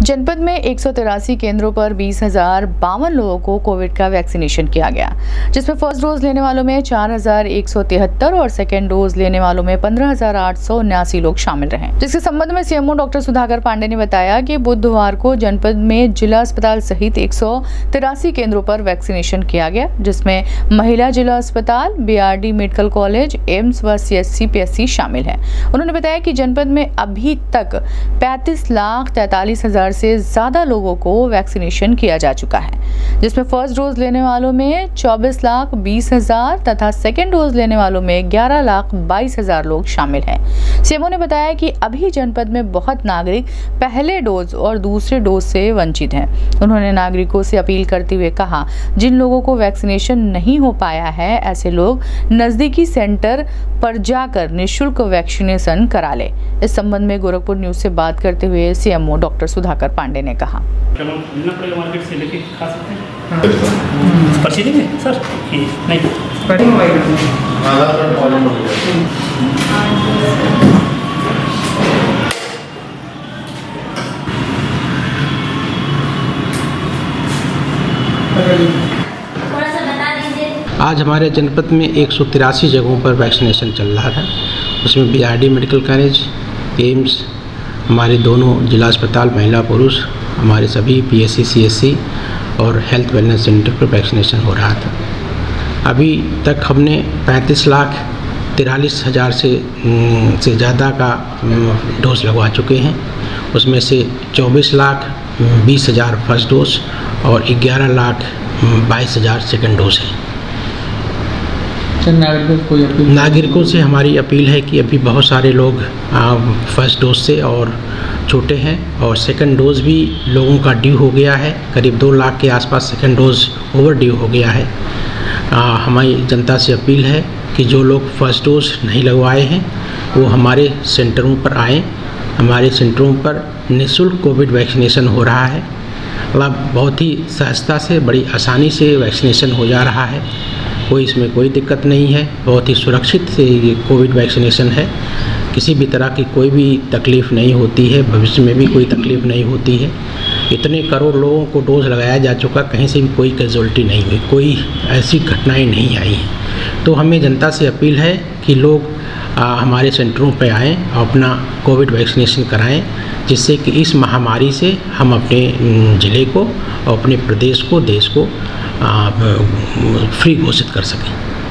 जनपद में 183 केंद्रों पर 20,052 लोगों को कोविड का वैक्सीनेशन किया गया, जिसमें फर्स्ट डोज लेने वालों में 4,173 और सेकेंड डोज लेने वालों में 15,879 लोग शामिल रहे। जिसके संबंध में सीएमओ डॉक्टर सुधाकर पांडे ने बताया कि बुधवार को जनपद में जिला अस्पताल सहित 183 केंद्रों पर वैक्सीनेशन किया गया, जिसमें महिला जिला अस्पताल, बीआरडी मेडिकल कॉलेज, एम्स व सीएचसी पीएचसी शामिल है। उन्होंने बताया कि जनपद में अभी तक 35,43,000 से ज्यादा लोगों को वैक्सीनेशन किया जा चुका है, जिसमें फर्स्ट डोज लेने वालों में 24,20,000 तथा सेकेंड डोज लेने वालों में 11,22,000 लोग शामिल हैं। सीएमओ ने बताया कि अभी जनपद में बहुत नागरिक पहले डोज और दूसरे डोज से वंचित हैं। उन्होंने नागरिकों से अपील करते हुए कहा, जिन लोगों को वैक्सीनेशन नहीं हो पाया है, ऐसे लोग नजदीकी सेंटर पर जाकर निःशुल्क वैक्सीनेशन करा ले। इस संबंध में गोरखपुर न्यूज से बात करते हुए सीएमओ डॉक्टर सुधाकर पांडे ने कहा, मार्केट से लेके खा सकते हैं। पर्ची देंगे सर? नहीं, आज हमारे जनपद में 183 जगहों पर वैक्सीनेशन चल रहा है। उसमें बीआरडी मेडिकल कॉलेज, एम्स, हमारे दोनों जिला अस्पताल महिला पुरुष, हमारे सभी पीएचसी, सीएचसी और हेल्थ वेलनेस सेंटर पर वैक्सीनेशन हो रहा था। अभी तक हमने 35,43,000 से ज़्यादा का डोज लगवा चुके हैं। उसमें से 24,20,000 फर्स्ट डोज और 11,22,000 सेकेंड डोज है। नागरिकों से हमारी अपील है कि अभी बहुत सारे लोग फर्स्ट डोज से और छोटे हैं और सेकंड डोज भी लोगों का ड्यू हो गया है। करीब 2 लाख के आसपास सेकंड डोज ओवर ड्यू हो गया है। हमारी जनता से अपील है कि जो लोग फर्स्ट डोज नहीं लगवाए हैं वो हमारे सेंटरों पर आएँ। हमारे सेंटरों पर निःशुल्क कोविड वैक्सीनेशन हो रहा है। बहुत ही सहजता से, बड़ी आसानी से वैक्सीनेशन हो जा रहा है। इसमें कोई दिक्कत नहीं है। बहुत ही सुरक्षित से ये कोविड वैक्सीनेशन है। किसी भी तरह की कोई भी तकलीफ़ नहीं होती है, भविष्य में भी कोई तकलीफ़ नहीं होती है। इतने करोड़ लोगों को डोज लगाया जा चुका, कहीं से भी कोई कैजुअल्टी नहीं हुई, कोई ऐसी घटनाएं नहीं आई हैं। तो हमें जनता से अपील है कि लोग हमारे सेंटरों पर आएँ और अपना कोविड वैक्सीनेशन कराएँ, जिससे कि इस महामारी से हम अपने ज़िले को और अपने प्रदेश को, देश को फ्री घोषित कर सकें।